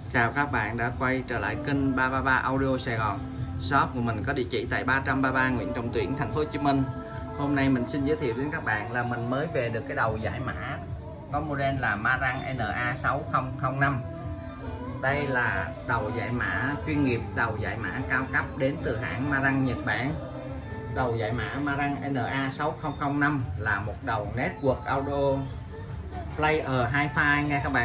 Chào các bạn đã quay trở lại kênh 333 Audio Sài Gòn. Shop của mình có địa chỉ tại 333 Nguyễn Trọng Tuyển, thành phố Hồ Chí Minh. Hôm nay mình xin giới thiệu đến các bạn là mình mới về được cái đầu giải mã có model là Marang NA6005. Đây là đầu giải mã chuyên nghiệp, đầu giải mã cao cấp đến từ hãng Marang Nhật Bản. Đầu giải mã Marang NA6005 là một đầu network audio player hi-fi nha các bạn.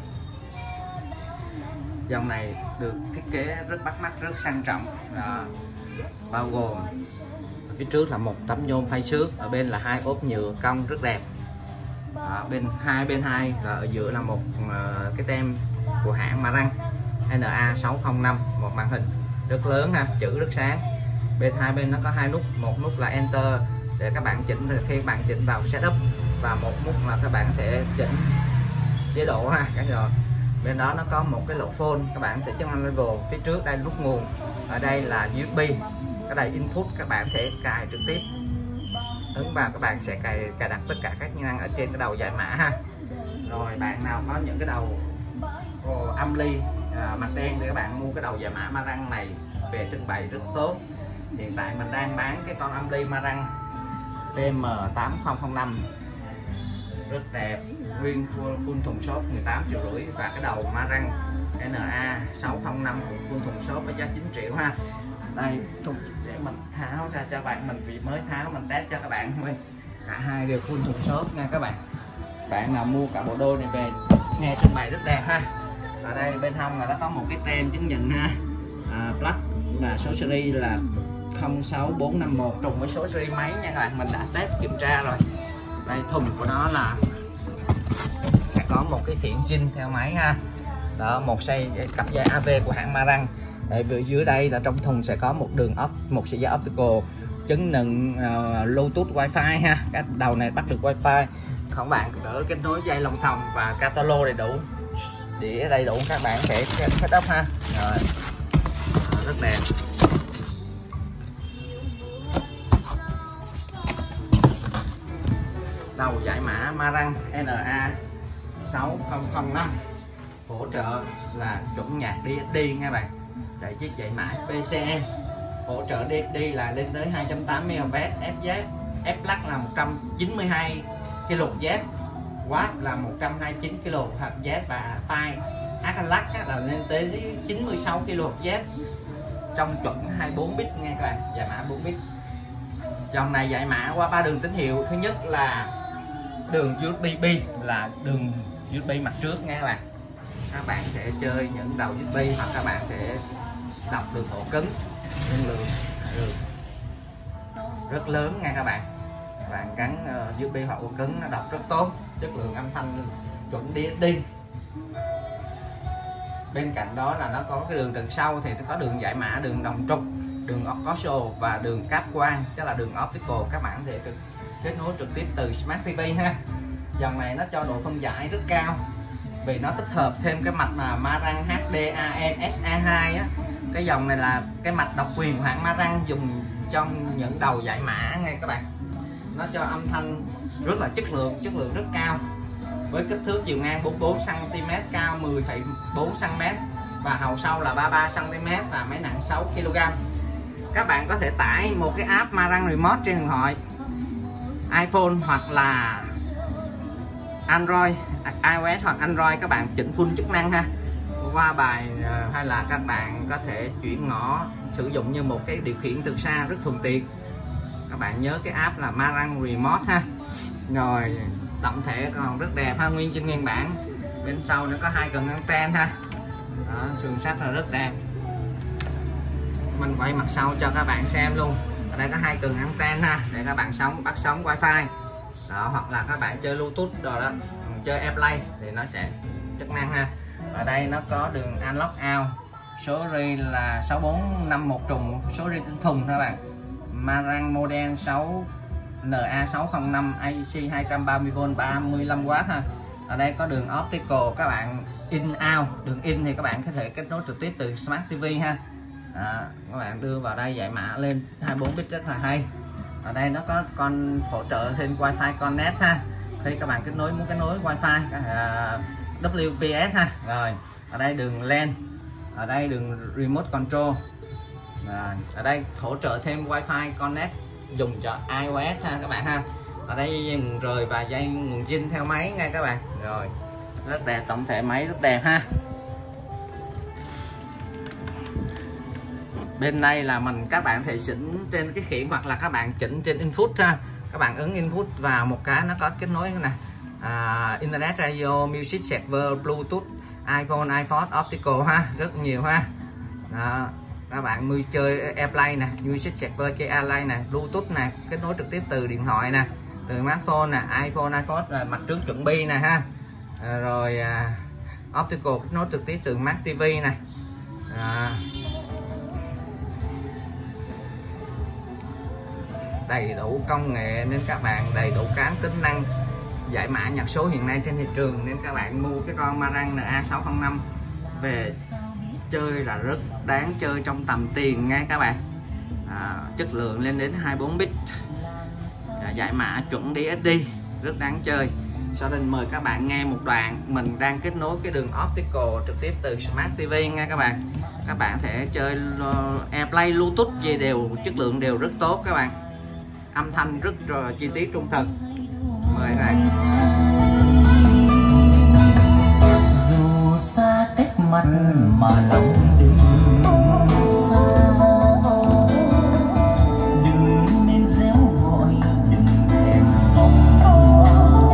Dòng này được thiết kế rất bắt mắt, rất sang trọng, bao gồm phía trước là một tấm nhôm phay xước, ở bên là hai ốp nhựa cong rất đẹp, bên hai và ở giữa là một cái tem của hãng Marang NA6005, một màn hình rất lớn ha, chữ rất sáng. Hai bên nó có hai nút, một nút là enter để các bạn chỉnh khi bạn chỉnh vào setup, và một nút là các bạn có thể chỉnh chế độ ha. Rồi bên đó nó có một cái lỗ phone, các bạn có thể chức năng level. Phía trước đây nút nguồn, ở đây là USB, cái này input, các bạn có thể cài trực tiếp ấn vào, các bạn sẽ cài đặt tất cả các chức năng ở trên cái đầu giải mã ha. Rồi bạn nào có những cái đầu âm ly mặt đen thì các bạn mua cái đầu giải mã Marang này về trưng bày rất tốt. Hiện tại mình đang bán cái con âm ly Marang DM8005 rất đẹp, nguyên full thùng xốp 18,5 triệu, và cái đầu Marang NA6005 full thùng xốp với giá 9 triệu ha. Đây thùng để mình tháo ra cho bạn, mình vì mới tháo mình test cho các bạn thôi. Cả hai đều full thùng xốp nha các bạn. Bạn nào mua cả bộ đôi này về nghe trưng bày rất đẹp ha. Ở đây bên hông là nó có một cái tem chứng nhận ha, plug và số series là 06451 trùng với số series máy nha các bạn, mình đã test kiểm tra rồi. Đây thùng của nó là sẽ có một cái khiển zin theo máy ha, đó, một cặp dây AV của hãng Marang. Ở dưới đây là trong thùng sẽ có một một sợi dây optical chứng nhận Bluetooth Wi-Fi ha. Cái đầu này bắt được Wi-Fi, các bạn đỡ kết nối dây lồng thòng và catalog đầy đủ, đĩa đầy đủ, các bạn sẽ setup ha. Rồi rất đẹp. Đầu giải mã Marang NA6005 hỗ trợ là chuẩn nhạc DSD nha bạn, chạy chiếc giải mã PCM, hỗ trợ DSD là lên tới 280W, FZ F-Lux là 192 kW, Watt là 129 kW, và file H-Lux là lên tới 96 kW, trong chuẩn 24 bit nha các bạn, giải mã 4 bit. Dòng này giải mã qua 3 đường tín hiệu. Thứ nhất là đường USB-B, là đường USB mặt trước nha các bạn. Các bạn sẽ chơi những đầu USB, hoặc các bạn sẽ đọc được ổ cứng, nhưng lượng rất lớn nha các bạn. Bạn gắn USB hoặc ổ cứng nó đọc rất tốt, chất lượng âm thanh chuẩn DSD. Bên cạnh đó là nó có cái đường đằng sau thì nó có đường giải mã, đường đồng trục, đường coaxial và đường cáp quang, tức là đường optical, các bạn có thể kết nối trực tiếp từ Smart TV ha. Dòng này nó cho độ phân giải rất cao vì nó tích hợp thêm cái mạch mà Marang HD AM SA2 á. Cái dòng này là cái mạch độc quyền của hãng Marang dùng trong những đầu giải mã nghe các bạn. Nó cho âm thanh rất là chất lượng rất cao, với kích thước chiều ngang 44 cm, cao 10,4 cm và hầu sau là 33 cm và máy nặng 6 kg. Các bạn có thể tải một cái app Marang Remote trên điện thoại iPhone hoặc là Android, iOS hoặc Android, các bạn chỉnh full chức năng ha, qua bài, hay là các bạn có thể chuyển ngõ sử dụng như một cái điều khiển từ xa rất thuận tiện. Các bạn nhớ cái app là Marang Remote ha. Rồi tổng thể còn rất đẹp ha, nguyên trên nguyên bản. Bên sau nó có hai cần anten ha, đó, sườn sắt là rất đẹp. Mình quay mặt sau cho các bạn xem luôn. Ở đây có hai cần anten ha, để các bạn bắt sóng wifi đó, hoặc là các bạn chơi Bluetooth rồi đó, chơi AirPlay thì nó sẽ chức năng ha. Ở đây nó có đường analog out, số ri là 6451 trùng, số ri trên thùng các bạn. Marang model NA6005 AC 230V 35W ha. Ở đây có đường optical, các bạn in out, đường in thì các bạn có thể kết nối trực tiếp từ Smart TV ha. Đó, các bạn đưa vào đây giải mã lên 24 bit rất là hay. Ở đây nó có con hỗ trợ thêm Wi-Fi Connect ha, khi các bạn muốn kết nối Wi-Fi WPS ha. Rồi ở đây đường LAN, ở đây đường remote control. Ở đây hỗ trợ thêm Wi-Fi connect dùng cho iOS ha các bạn ha. Ở đây nguồn rời và dây nguồn zin theo máy nha các bạn. Rồi rất đẹp, tổng thể máy rất đẹp ha. Bên đây là các bạn thể chỉnh trên cái khiển hoặc là các bạn chỉnh trên input ha. Các bạn ấn input vào một cái nó có kết nối nè, internet, radio, music server, bluetooth, iPhone, iPod, optical ha, rất nhiều ha. Đó. Các bạn chơi AirPlay nè, music server, chơi AirPlay nè, bluetooth nè, kết nối trực tiếp từ điện thoại nè, từ smartphone nè, iPhone, iPod là mặt trước chuẩn bi nè ha. Rồi optical kết nối trực tiếp từ Smart TV nè. Đầy đủ công nghệ nên các bạn đầy đủ các tính năng giải mã nhạc số hiện nay trên thị trường, nên các bạn mua cái con Marantz NA605 về chơi là rất đáng chơi trong tầm tiền nha các bạn. Chất lượng lên đến 24 bit, giải mã chuẩn DSD, rất đáng chơi. Sau đây mời các bạn nghe một đoạn mình đang kết nối cái đường optical trực tiếp từ Smart TV nha các bạn. Các bạn thể chơi AirPlay, Bluetooth gì đều chất lượng đều rất tốt các bạn. Âm thanh rất chi tiết trung thực. Mời các bạn. Dù xa cách mặt mà lòng đừng xa, đừng nên réo gọi, đừng thèm mong mơ.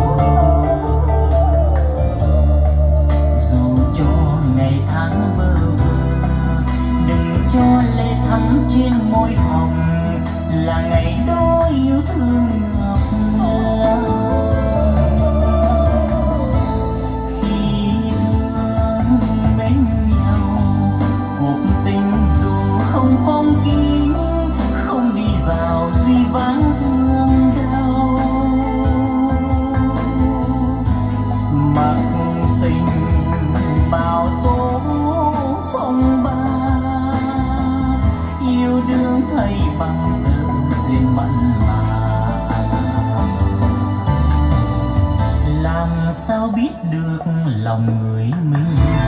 Dù cho ngày tháng bơ vơ, đừng cho lệ thắm trên môi hồng, là ngày đó yêu thương ngập ngừng. Khi thương bên nhau, cuộc tình dù không phong kín, không đi vào di vãng thương đau. Mặc tình bao tố phong ba, yêu đương thay bằng duyên mặn mà. Làm sao biết được lòng người mình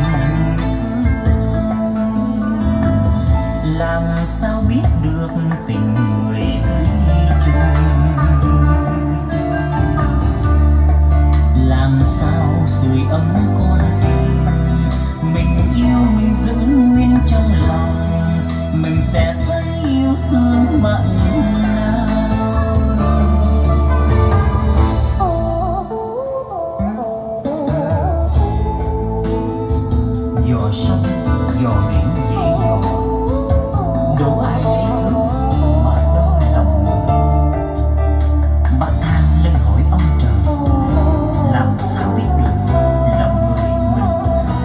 thương, làm sao biết được tình người gửi chung, làm sao sưởi ấm con tim mình yêu mình giữ nguyên trong lòng, mình sẽ thấy yêu thương mặn dò sông dò biển dễ dò, đâu ai lấy thước mà đo lòng người. Bác than lên hỏi ông trời, làm sao biết được lòng người mình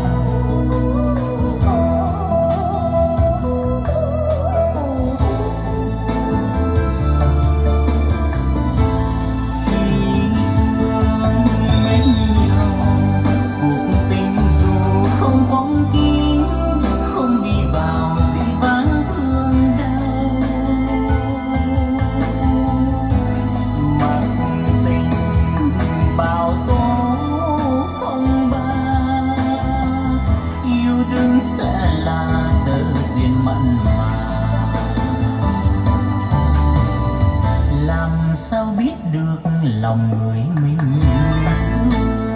sao biết được lòng người mình thương,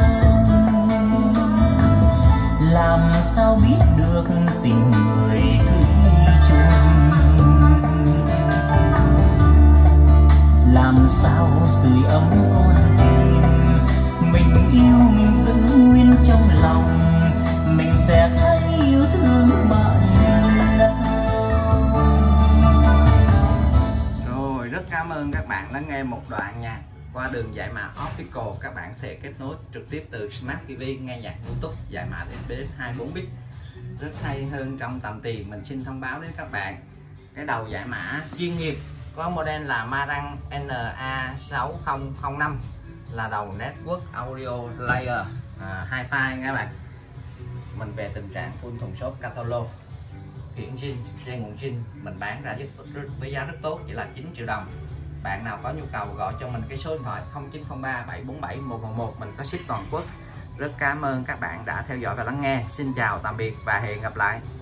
làm sao biết được tình người gửi chung, làm sao sưởi ấm con tim mình yêu mình giữ nguyên trong lòng, mình sẽ thấy yêu thương bạn. Cảm ơn các bạn lắng nghe một đoạn nhạc qua đường giải mã optical. Các bạn thể kết nối trực tiếp từ Smart TV nghe nhạc Bluetooth giải mã đến 24 bit, rất hay hơn trong tầm tiền. Mình xin thông báo đến các bạn cái đầu giải mã chuyên nghiệp có model là Marantz NA6005, là đầu network audio layer hi-fi nha các bạn. Mình về tình trạng full thùng shop catalog, khiển zin, dây nguồn zin mình bán ra với giá rất tốt, chỉ là 9 triệu đồng. Bạn nào có nhu cầu gọi cho mình cái số điện thoại 0903 747 111, mình có ship toàn quốc Rất cảm ơn các bạn đã theo dõi và lắng nghe. Xin chào tạm biệt và hẹn gặp lại.